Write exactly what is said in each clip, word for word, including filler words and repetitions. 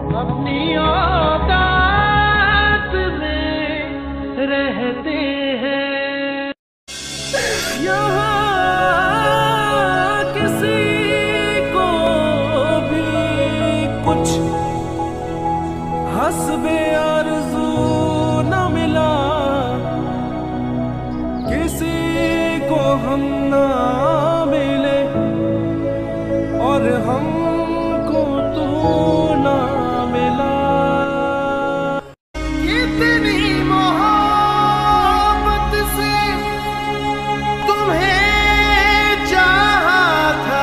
अपनी औकात में रहते हैं। यहाँ किसी को भी कुछ हस्बे आरज़ू न मिला, किसी को हम ना मिले और हमको तू ना मिला। कितनी मोहब्बत से तुम्हें चाहा था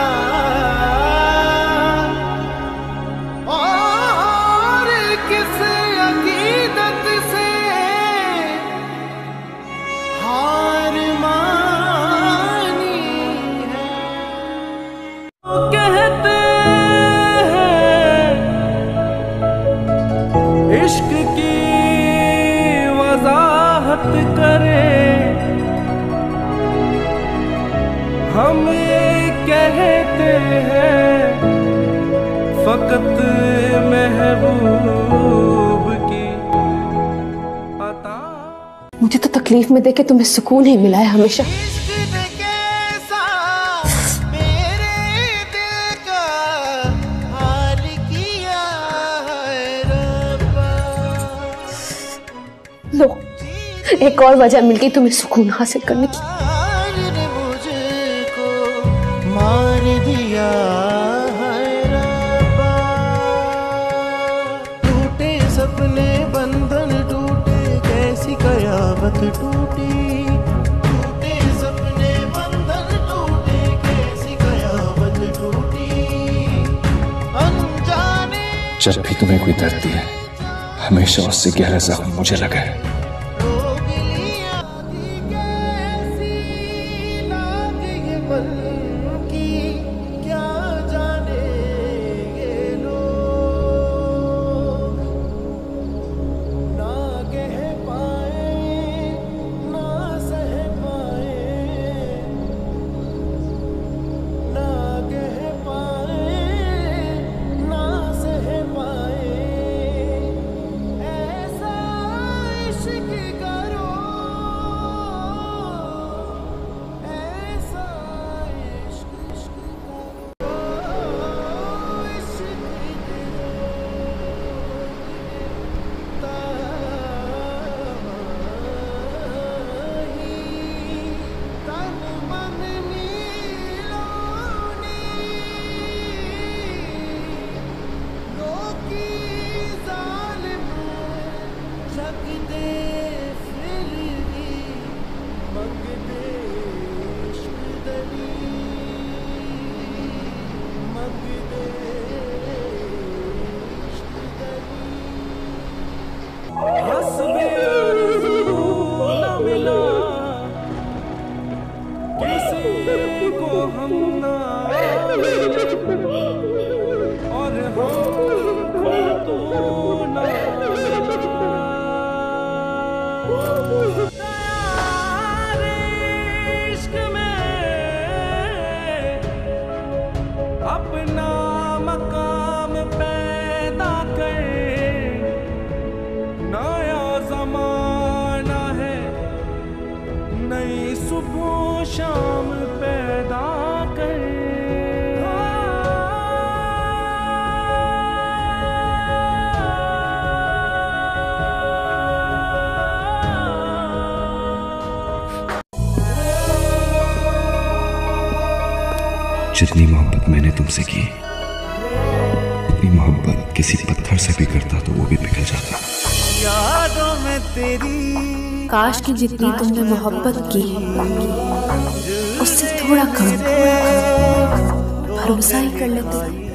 और किस अकीदत से हार मानी है। कहते हैं इश्क की वजाहत करे, हम कहते हैं फकत महबूब की अता। मुझे तो तकलीफ में देके तुम्हें सुकून ही मिला है हमेशा। लो, एक और वजह मिल गई तुम्हें सुकून हासिल करने की। मुझको मार दिया है रब्बा, टूटे सपने बंधन टूटे, कैसी कयामत टूटी। टूटे सपने बंधन टूटे, कैसी कयामत टूटी। अनजाने जब भी तुम्हें कोई दर्द दिया हमेशा उससे गहरा जख्म मुझे लगा है। हम ना और हमको तू ना इश्क में अपना मकाम पैदा कर, नया जमाना है नई सुबह शाम पैदा कर। जितनी मोहब्बत मैंने तुमसे की उतनी मोहब्बत किसी पत्थर से भी करता तो वो भी पिघल जाता। यादों में तेरी काश की जितनी तुमने मोहब्बत की उससे थोड़ा कम भरोसा ही कर लेते।